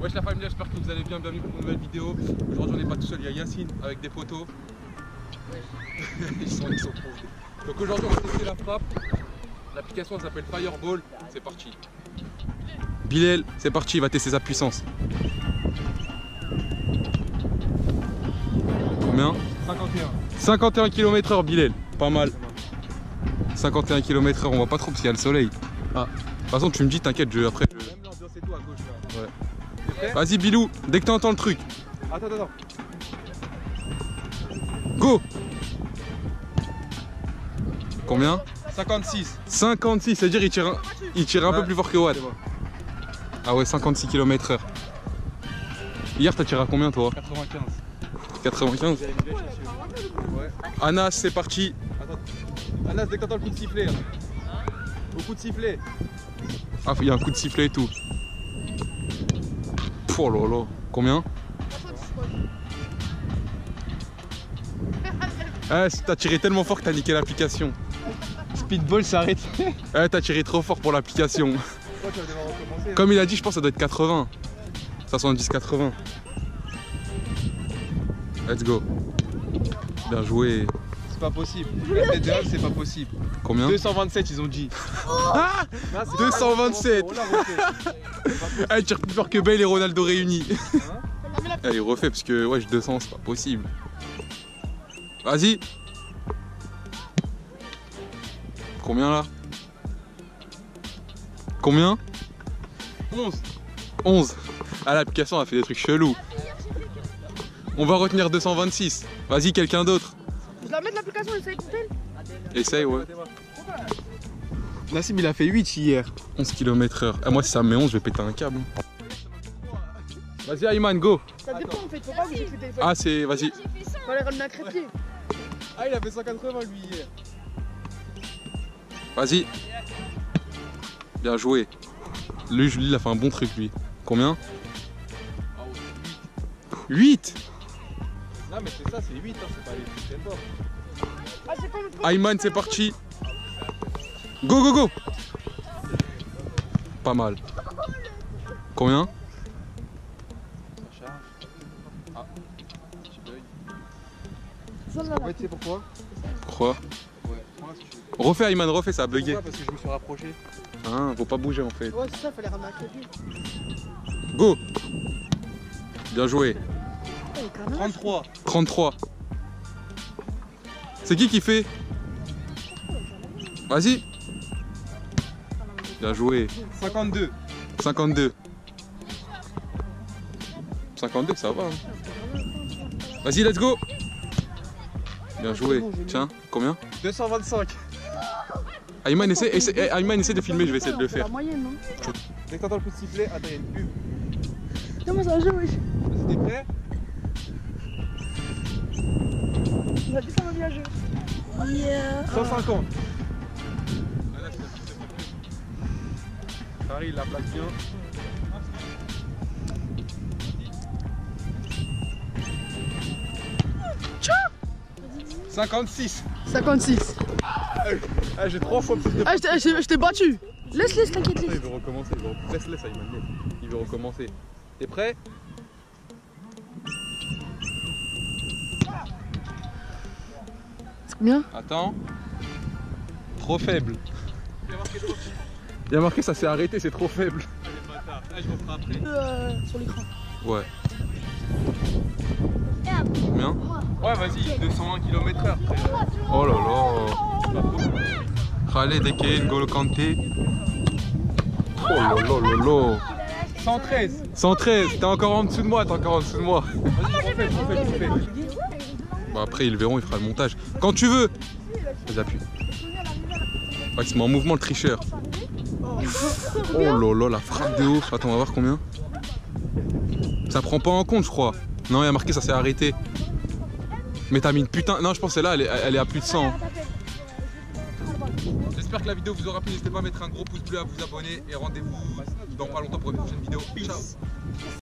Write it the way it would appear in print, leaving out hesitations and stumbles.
Wesh la famille, j'espère que vous allez bien, bienvenue pour une nouvelle vidéo. Aujourd'hui on n'est pas tout seul, il y a Yacine avec des potos. ils sont trop. Donc aujourd'hui on va tester la frappe. L'application s'appelle Fireball, c'est parti. Bilal, c'est parti, il va tester sa puissance. Combien? 51. 51 km/h Bilal, pas mal. 51 km/h, on voit pas trop parce qu'il y a le soleil. Ah. De toute façon tu me dis, t'inquiète, après je... Même l'ambiance et tout à gauche là. Ouais. Vas-y Bilou, dès que t'entends le truc. Attends. Go. Combien? 56. 56, c'est-à-dire il tire un peu plus fort que Watt. Ah ouais, 56 km/h. Hier t'as tiré à combien toi? 95. 95. Ouais. Anas, c'est parti. Attends. Anas, dès que t'entends le coup de sifflet. Au coup de sifflet. Ah, il y a un coup de sifflet et tout. Oh là là. Combien? Ah, t'as tiré tellement fort que t'as niqué l'application. Speedball s'est arrêté. Ah, t'as tiré trop fort pour l'application. Comme il a dit, je pense que ça doit être 80. 70-80. Let's go. Bien joué. C'est pas possible. LDL, c'est pas possible. Combien? 227 ils ont dit. Ah, 227. Ah, il tire plus fort que Bale et Ronaldo réunis. Ah, il refait parce que ouais, 200 c'est pas possible. Vas-y. Combien là? Combien? 11. 11. Ah, l'application a fait des trucs chelous. On va retenir 226. Vas-y, quelqu'un d'autre. Je la mets de l'application, essaye compter. Essaye, ouais. Nassim il a fait 8 hier. 11 km/h. Ah, moi si ça me met 11, je vais péter un câble. Vas-y Ayman, go. Ça dépend en fait, faut pas bouger que le téléphone. Ah c'est, vas-y. On va les ramener à crépier. Ah il a fait 180 lui hier. Vas-y. Bien joué. Lui, il a fait un bon truc lui. Combien? 8. Non mais c'est ça, c'est 8, hein, c'est pas les trucs d'effort. Ah, c'est pas Ayman, c'est parti. Go, go, go. Pas mal. Combien? Ça charge. Ah, petit bug. Ça, Ouais, tu sais pourquoi? Quoi? Ouais, prends-la si tu veux. Refais Ayman, refais, ça a bugué. Pourquoi? Parce que je me suis rapproché. Hein, faut pas bouger en fait. Ouais, c'est ça, fallait ramener à crépier. Go. Bien joué. 33. 33. C'est qui fait? Vas-y. Bien joué. 52. 52. 52, ça va. Hein. Vas-y, let's go. Bien joué. Tiens, combien? 225. Ayman, essaie de filmer, je vais essayer de le C'est la faire. moyenne, non? Dès que t'entends le coup de sifflet, attends, il y a une pub. Comment ça joue, wesh? T'es prêt? Il a dit ça va bien jouer. Yeah. 150. Paris, il la place bien. Tchao. 56. 56. Ah, j'ai 3 fois plus de. Ah, je t'ai battu. Laisse, t'inquiète, Il laisse. veut recommencer, laisse Ayman, laisse. Il veut recommencer. T'es prêt? C'est combien? Attends. Trop faible. Il y a marqué ça s'est arrêté, c'est trop faible. Ah, je me ferai après. Sur l'écran. Ouais. Combien? Ouais, vas-y, 201 km/h. Oh là là. Khaled Eke, N'Golo Kanté. Oh là là là là. 113. 113, t'es encore en dessous de moi, Vas-y, refais. Bah après ils le verront, il fera le montage. Quand tu veux. Vas-y, appuie. Ouais, il se met en mouvement le tricheur. Oh là là, la frappe de ouf. Attends, on va voir combien. Ça prend pas en compte, je crois. Non, il y a marqué ça s'est arrêté. Mais t'as mis une putain. Non, je pense que celle-là, elle est à plus de 100. J'espère que la vidéo vous aura plu. N'hésitez pas à mettre un gros pouce bleu, à vous abonner. Et rendez-vous dans pas longtemps pour une prochaine vidéo. Ciao.